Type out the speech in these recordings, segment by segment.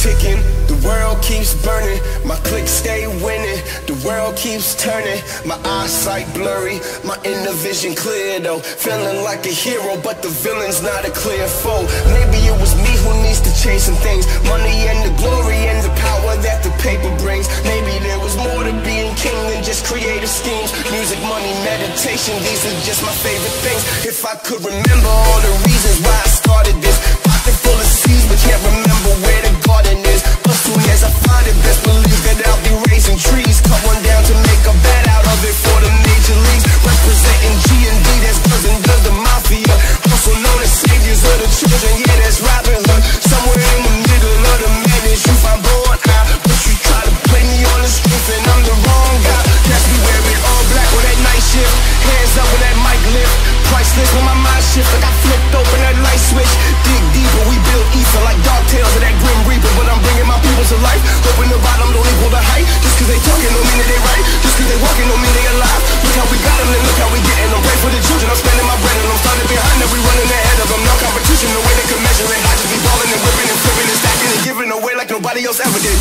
ticking, the world keeps burning, my clique stay winning, the world keeps turning, my eyesight blurry, my inner vision clear though, feeling like a hero but the villain's not a clear foe. Maybe it was me who needs to chase some things, money and the glory and the power that the paper brings. Maybe there was more to being king than just creative schemes. Music, money, meditation, these are just my favorite things. If I could remember all the reasons why I started this, pocket full of seeds but can't remember where the garden is. But soon as I find it, best believe that I'll be raising trees. Cut one down to make a bed out of it for the major leagues. Representing G&D, that's cousin does the mafia, also known as saviors of the children, yeah, that's Robin Hood. Somewhere in the middle of the madness, you find born out, but you try to play me on the strength and I'm the wrong guy. Catch me wearing all black with that night shift, hands up when that mic lift, priceless when my mind shift, like I flipped open that light switch. Dig deeper, we build ether like dark tales of that grim reaper, but I'm bringing my people to life, hoping the bottom don't equal the height. Just cause they talking don't mean that they right, just cause they walking don't mean they alive. Look how we got them and look how we getting them. Pray for the children, I'm spending my bread and I'm starting behind them, we running ahead of them. No competition, the way they can measure it, I just be balling and whipping and flipping and stacking and giving away like nobody else ever did.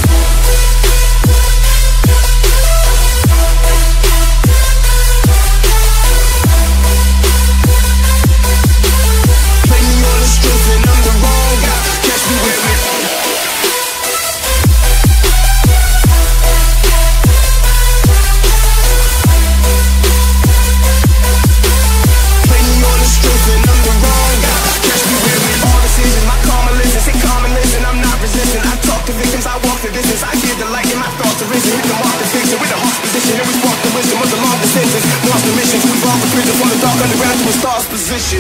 Play me on the strength and I'm the wrong guy. Catch me wearing I hear the light in my thoughts arisen, hit them off the fiction with the heart's position, and we spark the wisdom of the long distances. Lost the mission to evolve a prison from the dark underground to a star's position.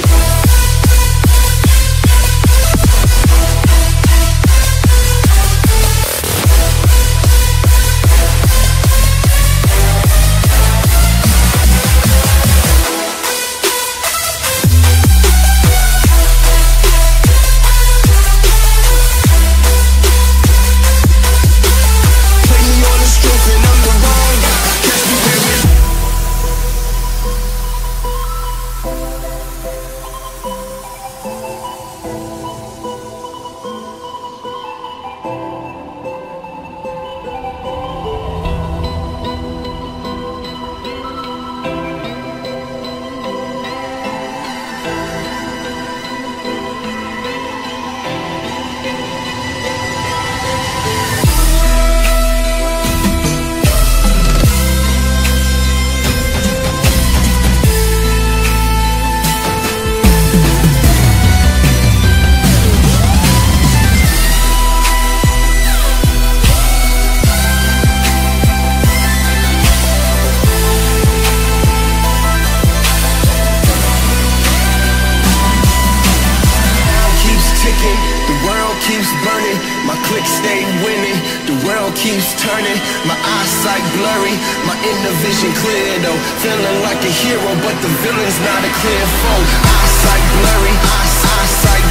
Keeps turning, my eyesight blurry, my inner vision clear though, feeling like a hero but the villain's not a clear foe. Eyesight blurry, eyesight